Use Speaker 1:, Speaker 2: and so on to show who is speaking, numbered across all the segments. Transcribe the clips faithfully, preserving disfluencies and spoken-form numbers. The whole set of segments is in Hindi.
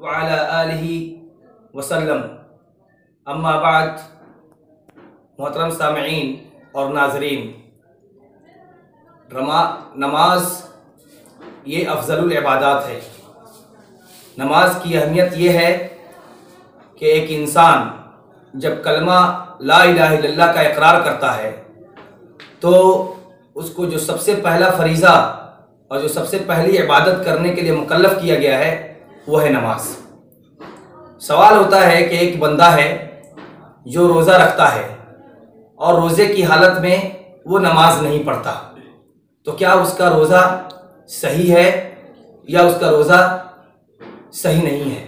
Speaker 1: व अला आलिहि वसल्लम। अम्मा बाद, मोहतरम सामईन और नाज़रीन, नमाज ये अफजलुल इबादात है। नमाज की अहमियत ये है कि एक इंसान जब कलमा ला इलाहा इल्लल्लाह का इकरार करता है तो उसको जो सबसे पहला फरीज़ा और जो सबसे पहली इबादत करने के लिए मुकल्लफ किया गया है वो है नमाज। सवाल होता है कि एक बंदा है जो रोज़ा रखता है और रोज़े की हालत में वो नमाज नहीं पढ़ता, तो क्या उसका रोज़ा सही है या उसका रोज़ा सही नहीं है?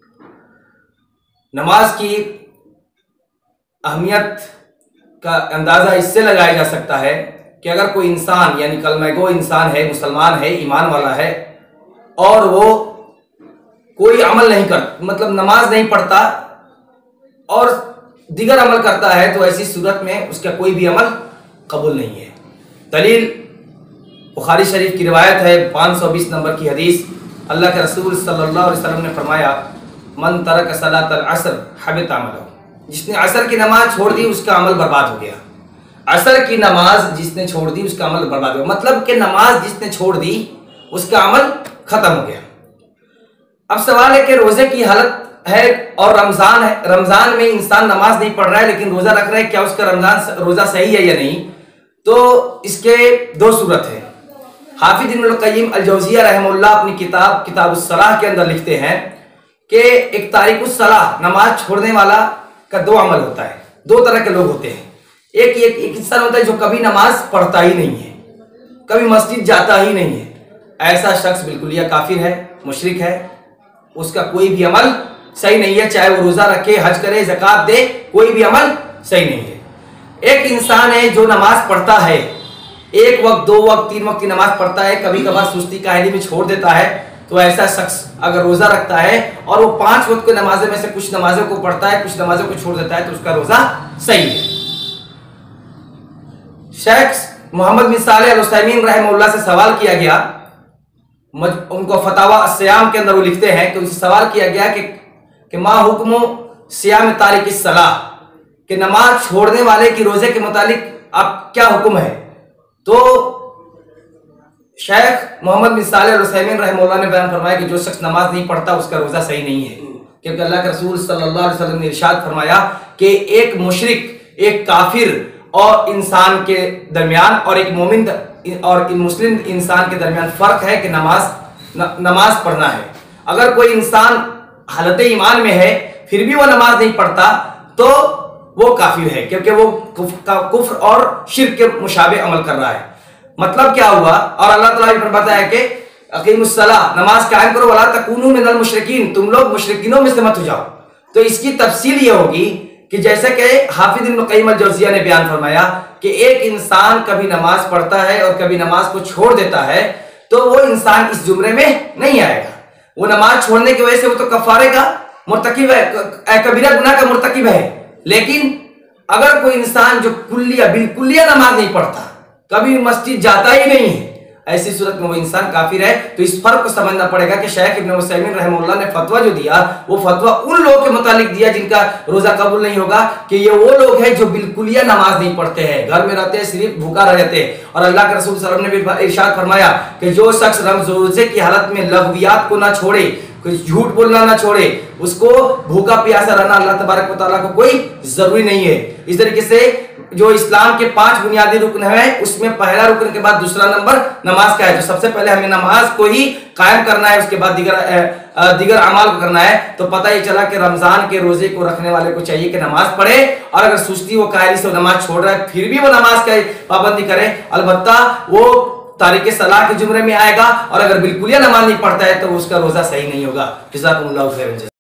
Speaker 1: नमाज की अहमियत का अंदाज़ा इससे लगाया जा सकता है कि अगर कोई इंसान यानी कलमागो इंसान है, मुसलमान है, ईमान वाला है और वो कोई अमल नहीं कर मतलब नमाज नहीं पढ़ता और दीगर अमल करता है, तो ऐसी सूरत में उसका कोई भी अमल कबूल नहीं है। दलील बुखारी शरीफ की रिवायत है, पाँच सौ बीस नंबर की हदीस। अल्लाह के रसूल सल्लल्लाहु अलैहि वसल्लम ने फरमाया, मन तरक सलातल असर हबित अमलहु, जिसने असर की नमाज छोड़ दी उसका अमल बर्बाद हो गया। असर की नमाज जिसने छोड़ दी उसका अमल बर्बाद हो गया, मतलब कि नमाज जिसने छोड़ दी उसका अमल खत्म हो गया। अब सवाल है कि रोजे की हालत है और रमजान है, रमजान में इंसान नमाज नहीं पढ़ रहा है लेकिन रोजा रख रहा है, क्या उसका रमजान रोजा सही है या नहीं? तो इसके दो सूरत है। हाफिज इब्नुल क़य्यिम अल-जौज़िया रहमहुल्लाह अपनी किताब किताबुस सलाह के अंदर लिखते हैं कि एक तारिकुस सलाह, नमाज छोड़ने वाला का दो अमल होता है। दो तरह के लोग होते हैं। एक एक, एक इंसान होता है जो कभी नमाज पढ़ता ही नहीं है, कभी मस्जिद जाता ही नहीं है। ऐसा शख्स बिल्कुल या काफिर है, मुशरिक है, उसका कोई भी अमल सही नहीं है, चाहे वो रोजा रखे, हज करे, ज़कात दे, कोई भी अमल सही नहीं है। एक इंसान है जो नमाज पढ़ता है, एक वक्त, दो वक्त, तीन वक्त की नमाज पढ़ता है, कभी कभार सुस्ती काहली में छोड़ देता है, तो ऐसा शख्स अगर रोजा रखता है और वो पांच वक्त की नमाजों में से कुछ नमाजों को पढ़ता है, कुछ नमाजों को छोड़ देता है, तो उसका रोजा सही है। Sheikh Muhammad bin Saleh al Uthaymeen रहमहुल्लाह से सवाल किया गया, उनको फतावा सियाम के अंदर वो लिखते हैं कि उनसे सवाल किया गया कि, कि मा हुक्म सियाम तारिकिस सलाह, कि नमाज छोड़ने वाले की रोजे के मुतालिक आप क्या हुक्म है? तो Sheikh Muhammad bin Saleh al Uthaymeen रहमहुल्लाह ने बयान फरमाया कि जो शख्स नमाज नहीं पढ़ता उसका रोजा सही नहीं है, क्योंकि अल्लाह के रसूल सल्लल्लाहु अलैहि वसल्लम ने इरशाद फरमाया कि एक मुशरिक, एक काफिर और इंसान के दरमियान और एक मोमिन और मुस्लिम इंसान के दरमियान फर्क है कि नमाज न, नमाज पढ़ना है। अगर कोई इंसान हालत ईमान में है फिर भी वो नमाज नहीं पढ़ता तो वो काफिर है, क्योंकि वो कुफ्र और शिर्क के मुशाबे अमल कर रहा है। मतलब क्या हुआ? और अल्लाह ताला ने बताया कि अकीमुस्सलाह, नमाज कायम करो, वला तकूनू मिनल मुशरिकीन, तुम लोग मुशरिकीनों में से मत हो जाओ। तो इसकी तफसील ये होगी कि जैसे कि हाफिज इब्नुल क़य्यिम अल-जौज़िया ने बयान फरमाया कि एक इंसान कभी नमाज पढ़ता है और कभी नमाज को छोड़ देता है, तो वो इंसान इस जुमरे में नहीं आएगा। वो नमाज छोड़ने की वजह से वो तो कफारे का मुर्तकिब है, कबीरा गुनाह का मुर्तकिब है। लेकिन अगर कोई इंसान जो कुल्लिया बिल्कुलिया नमाज नहीं पढ़ता, कभी मस्जिद जाता ही नहीं है, ऐसी सूरत में वो इंसान काफिर है। तो इस फर्क को समझना पड़ेगा कि शेख इब्न उसैमीन रहमहुल्लाह ने फतवा जो दिया वो फतवा उन लोगों के मुतालिक दिया जिनका रोजा कबूल नहीं होगा, कि ये वो लोग हैं जो बिल्कुलिया नमाज नहीं पढ़ते हैं, घर में रहते हैं, सिर्फ भूखा रहते हैं। और अल्लाह के रसूल सल्लल्लाहु अलैहि वसल्लम ने भी इरशाद फरमाया कि जो शख्स रोजे की हालत में लग़वियात को ना छोड़े, कोई झूठ बोलना ना छोड़े, उसको भूखा प्यासा रहना अल्लाह तबारक व तआला को कोई जरूरी नहीं है। इस तरीके से जो इस्लाम के पांच बुनियादी रुकन है उसमें पहला रुकन के बाद दूसरा नंबर नमाज का है। तो सबसे पहले हमें नमाज को ही कायम करना है, उसके बाद दिगर दिगर अमाल को करना है। तो पता ही चला कि रमजान के रोजे को रखने वाले को चाहिए कि नमाज पढ़े, और अगर सुस्ती वो कायली से नमाज छोड़ रहा है फिर भी वो नमाज का पाबंदी करे, अलबत्ता वो तारिक सलाह के जुमरे में आएगा। और अगर बिल्कुल नमाज नहीं पढ़ता है तो उसका रोजा सही नहीं होगा। जज़ाकुमुल्लाहु खैरन।